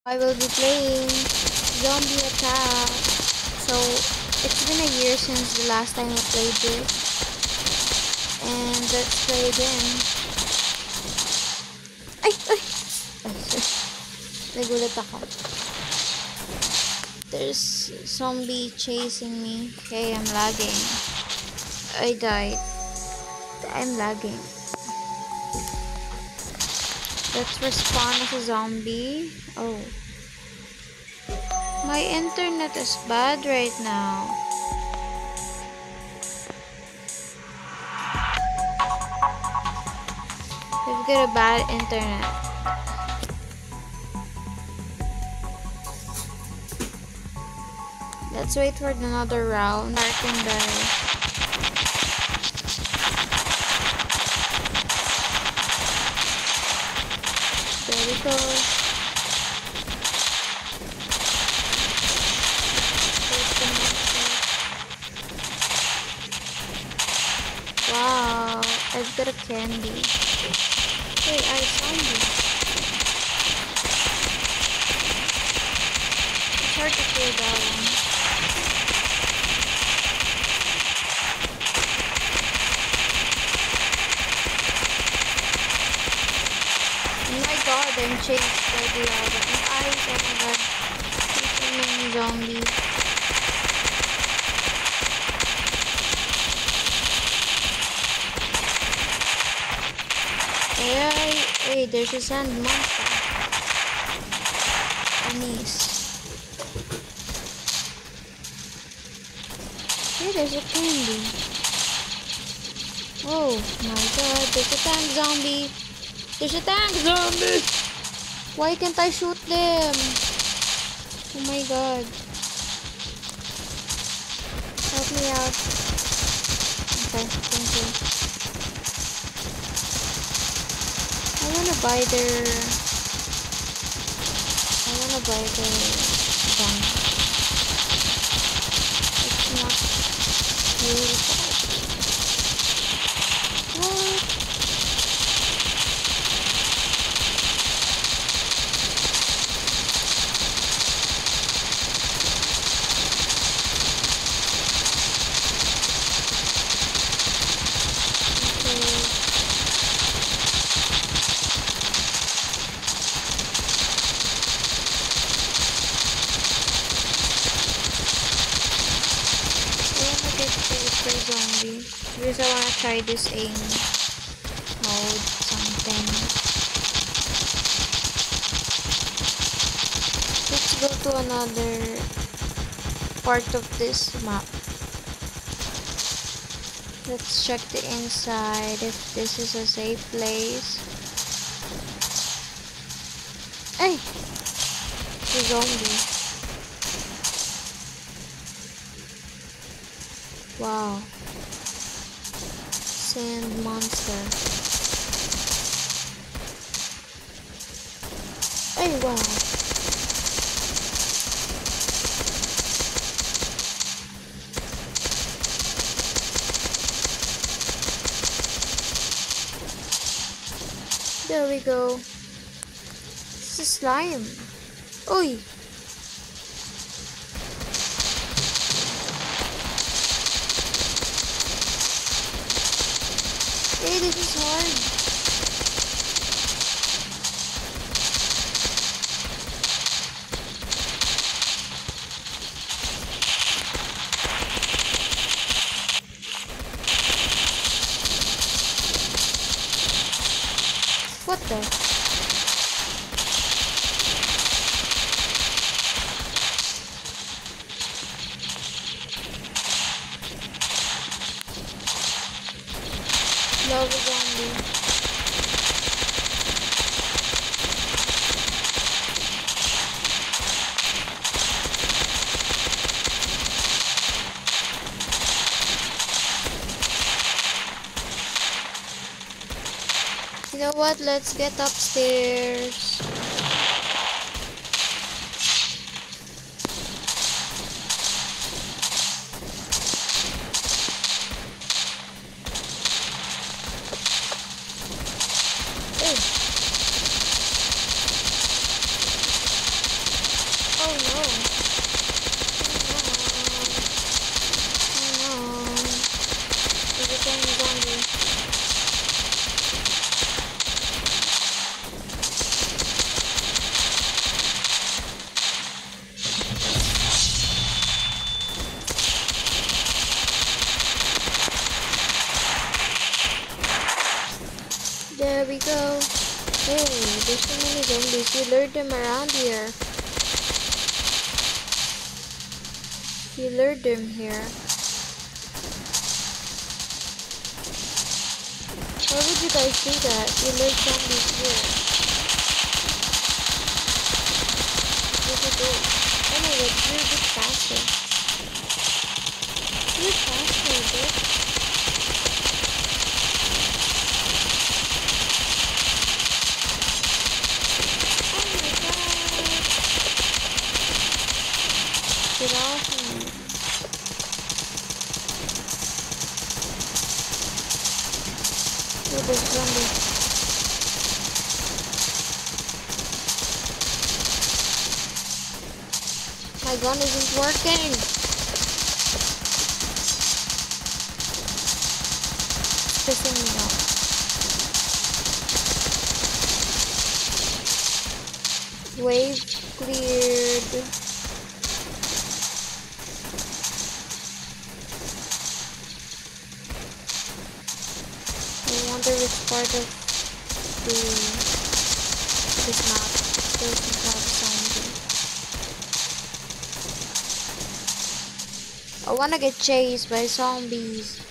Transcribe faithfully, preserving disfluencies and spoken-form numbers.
I will be playing Zombie Attack. So it's been a year since the last time I played this, and let's play again. Ay! Ay! Ay, nagulat ako. There's zombie chasing me. Okay, I'm lagging. I died. I'm lagging. Let's respawn as a zombie. Oh. My internet is bad right now. We've got a bad internet. Let's wait for another round. Mark and die. There we go. Wow, I've got a candy. Hey, I found you. It's hard to kill that one. Oh my god, I'm chased by the lava. And eyes, oh my god. There's so many zombies. Hey, hey, there's a sand monster. Anis. Hey, there's a candy. Oh my god, there's a tank zombie. There's a tank zombie. Why can't I shoot them? Oh my god. Help me out. Okay, thank you. I wanna buy their... I wanna buy their gun. It's not beautiful. What? Zombie because I want to try this aim mode something. Let's go to another part of this map. Let's check the inside if this is a safe place. Hey, the zombie. Wow. Sand monster. Hey, wow. There we go. It's a slime. Oi. Hey, this is hard. What the? Love zombie. You know what? Let's get upstairs. there's so many zombies. You lured them around here. You lured them here. Why would you guys do that? You lured zombies here. Where'd you go? Oh my god, you're a bit faster. You're faster, bitch. Get off me. Look, there's zombie. My gun isn't working. It's pissing me off. Wave cleared. I wonder which part of the this map doesn't have a zombie. I wanna get chased by zombies.